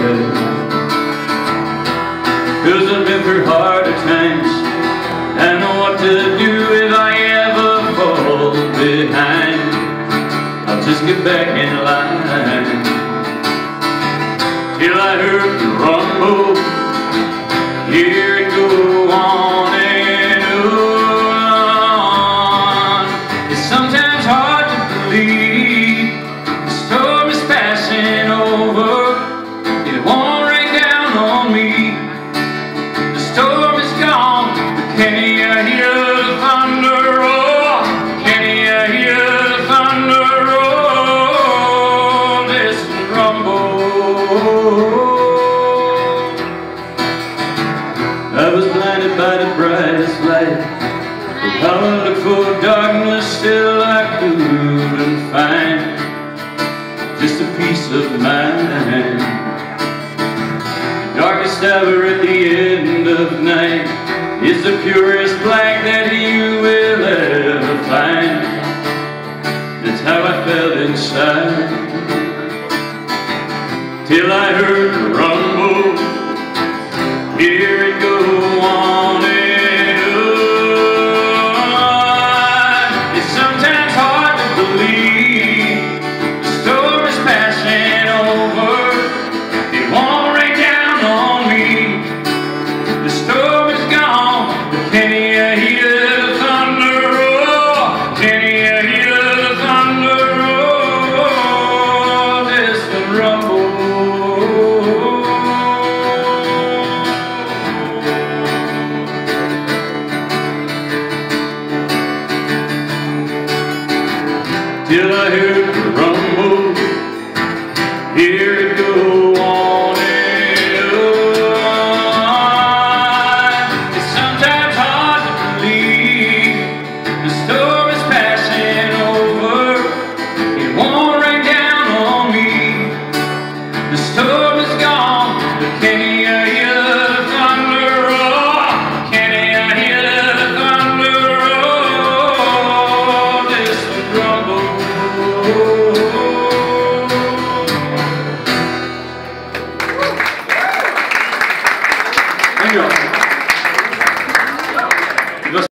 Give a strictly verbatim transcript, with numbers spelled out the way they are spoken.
way. 'Cause I've been through harder times, I know what to do if I ever fall behind. I'll just get back in line till I heard the rumble, hear it go on and on. It's sometimes hard to believe the storm is passing over, it won't rain down on me. The storm is gone, but can you hear the thunder roar? Can you hear the thunder roar? Listen, rumble. I was blinded by the brightest light, but I looked for darkness, still I couldn't find just a peace of mind. The darkest hour at the end of night is the purest black that you will ever find. That's how I felt inside, till I heard the rumble, hear